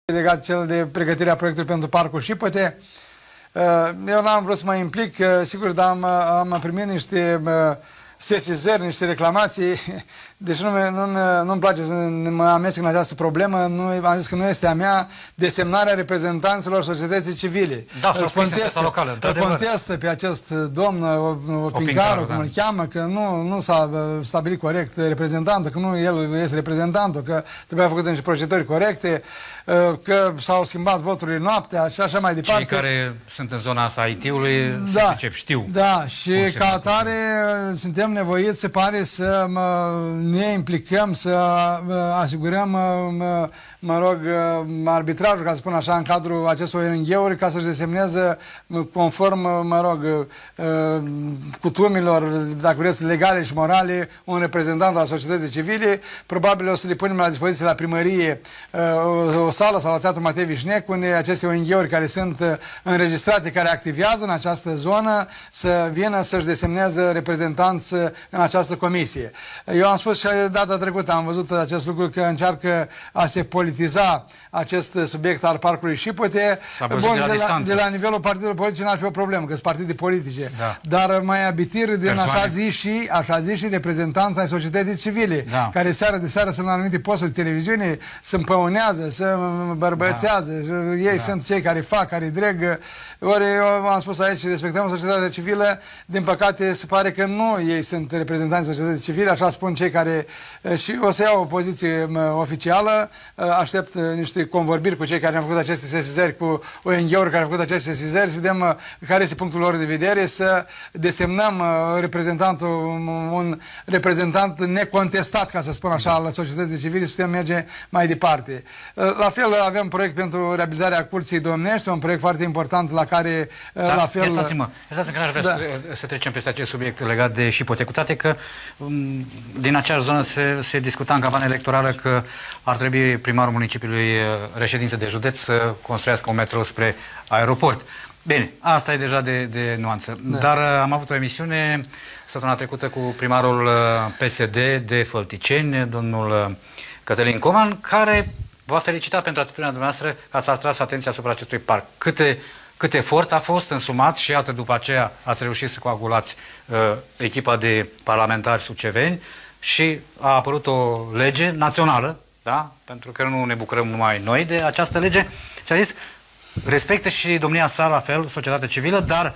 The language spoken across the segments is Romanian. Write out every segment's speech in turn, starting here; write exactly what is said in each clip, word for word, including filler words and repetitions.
legat cel de pregătirea proiectului pentru Parcul Șipote. Eu n-am vrut să mă implic, sigur, dar am, am primit niște sesizări, niște reclamații, deci nu, nu, nu-mi place să mă amestec în această problemă, nu, am zis că nu este a mea desemnarea reprezentanților societății civile. Da, s-a scris în presa locală, într-adevăr. Contestă pe acest domn Opincaru, cum îl cheamă, că nu, nu s-a stabilit corect reprezentantul, că nu el este reprezentantul, că trebuia făcut niște proceduri corecte, că s-au schimbat voturile noaptea și așa mai departe. Cei care sunt în zona asta I T-ului da, se pricep, știu. Da, și ca atare suntem nevoiți, se pare, să mă, ne implicăm, să asigurăm, mă, mă rog, arbitrajul, ca să spun așa, în cadrul acestor O N G-uri, ca să-și desemneze conform, mă rog, cutumilor, dacă vreți, legale și morale, un reprezentant al societății civile. Probabil o să le punem la dispoziție la primărie o, o sală sau la Teatrul Matei Vișnec, unde aceste O N G-uri care sunt înregistrate, care activează în această zonă, să vină să-și desemneze reprezentanți în această comisie. Eu am spus și data trecută, am văzut acest lucru, că încearcă a se politiza acest subiect al Parcului Șipote. Bun, de, la, de, la, de la nivelul partidelor politice n-ar fi o problemă, că sunt partide politice. Da. Dar mai abitir din așa zi și, așa zi și reprezentanța ai societății civile, da, care seară de seară sunt la anumite posturi de televiziune, se împăunează, se bărbătează. Da. Ei da. sunt cei care fac, care dreg. Ori eu am spus aici, respectăm societatea civilă, din păcate se pare că nu ei sunt reprezentanții societății civile, așa spun cei care, și o să iau o poziție oficială, aștept niște convorbiri cu cei care au făcut aceste sesizări, cu O N G-uri care au făcut aceste sesizări, să vedem care este punctul lor de vedere, să desemnăm reprezentantul, un reprezentant necontestat, ca să spun așa, al societății civile, să putem merge mai departe. La fel, avem proiect pentru reabilitarea Curții Domnești, un proiect foarte important la care, da, la fel... Iertați-mă, iertați-mă că n-aș vrea da. să, să trecem peste acest subiect legat de Șipote, cu toate că um, din aceeași zonă se, se discuta în campanie electorală că ar trebui primarul municipiului reședință de județ să construiască un metrou spre aeroport. Bine, asta e deja de, de nuanță. Da. Dar am avut o emisiune săptămâna trecută cu primarul P S D de Fălticeni, domnul Cătălin Coman, care v-a felicitat pentru atitudinea dumneavoastră că ați atras atenția asupra acestui parc. Câte, cât efort a fost însumat și iată, după aceea ați reușit să coagulați uh, echipa de parlamentari suceveni și a apărut o lege națională, da? Pentru că nu ne bucurăm numai noi de această lege, și a zis, respectă și domnia sa la fel, societatea civilă, dar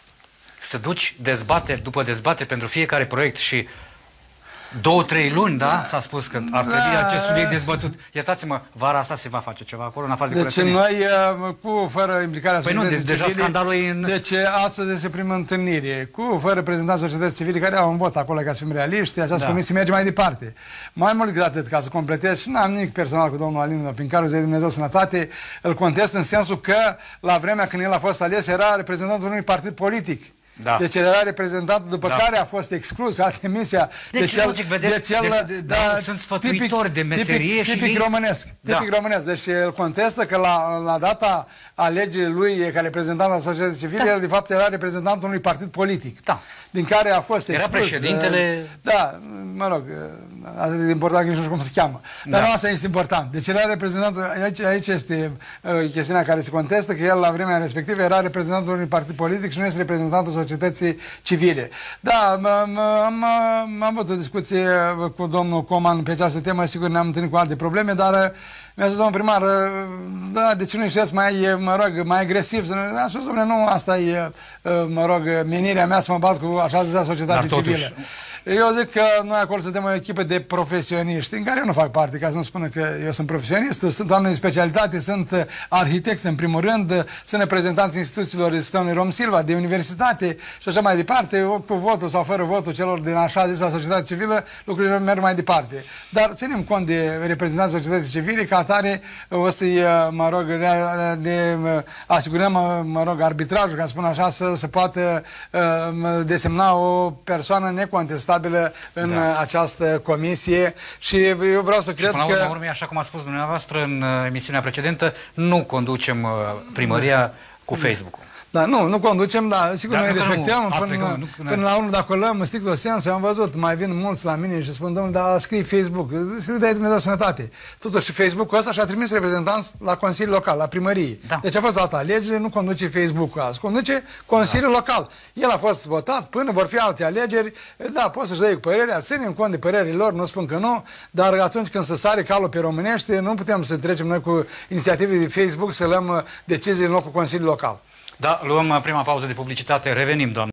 să duci dezbateri după dezbateri pentru fiecare proiect și două, trei luni, da? S-a spus că ar trebui da. acest subiect dezbătut. Iertați-mă, vara asta se va face ceva acolo, în afară de Deci noi, cu, fără implicarea păi societății nu, de, civile... Deja scandalul e în... Deci astăzi este prima întâlnire, cu, fără reprezentanții societății civile, care au un vot acolo, ca să fim realiști, această da. comisie merge mai departe. Mai mult decât atât, ca să completez, și n-am nimic personal cu domnul Alin Opincaru, zi de Dumnezeu sănătate, îl contest în sensul că, la vremea când el a fost ales, era reprezentantul unui partid politic. Da. Deci el era reprezentat, după da. care a fost exclus, a demisia. Deci, deci, logic, vedeți, deci el, de, de, da, da, sunt sfătuitori de meserie tipic, și... Tipic românesc. Tipic da. românesc. Deci el contestă că la, la data alegerii lui ca reprezentant al societății civile, da. el de fapt era reprezentantul unui partid politic. Da. Din care a fost exclus. Era președintele... Da, mă rog, atât de important că nu știu cum se cheamă. Dar da. nu asta este important. Deci el era reprezentantul, aici, aici este uh, chestiunea care se contestă, că el la vremea respectivă era reprezentantul unui partid politic și nu este reprezentantul societății civile. Da, am avut o discuție cu domnul Coman pe această temă, sigur ne-am întâlnit cu alte probleme, dar mi-a spus, domnul primar, da, de ce nu ești mai, mă rog, mai agresiv? A spus, domnule, nu, asta e, mă rog, menirea mea să mă bat cu așa zisea societate civilă. Eu zic că noi acolo suntem o echipă de profesioniști, în care eu nu fac parte, ca să nu spună că eu sunt profesionist, sunt oameni de specialitate, sunt arhitecți în primul rând, sunt reprezentanți instituțiilor Institutului Rom Silva, de universitate și așa mai departe, cu votul sau fără votul celor din așa zisa societate civilă, lucrurile merg mai departe. Dar ținem cont de reprezentanții societății civile, ca atare o să-i, mă rog, ne asigurăm, mă rog, arbitrajul, ca să spun așa, să se poată desemna o persoană necontestabilă în da. această comisie și eu vreau să cred și până că... la urmă, așa cum a spus dumneavoastră în emisiunea precedentă, nu conducem primăria cu Facebook-ul. Da, nu, nu conducem, dar sigur Dar noi nu, respectăm. nu, Până, aplicăm, nu, până la unul, dacă o luăm în strictul sens, am văzut, mai vin mulți la mine și spun, domnule, dar scrie Facebook, să le dai Dumnezeu sănătate. Totuși Facebook-ul ăsta și-a trimis reprezentanți la Consiliul Local, la primărie. Da. Deci a fost dată alegere, nu conduce Facebook-ul azi, conduce Consiliul da. Local. El a fost votat, până vor fi alte alegeri, da, poți să-și dai cu părerea, ținem cont de părerile lor, nu spun că nu, dar atunci când se sare calul pe românește, nu putem să trecem noi cu inițiative de Facebook să luăm decizii în locul Consiliului Local. Da, luăm prima pauză de publicitate, revenim, doamne.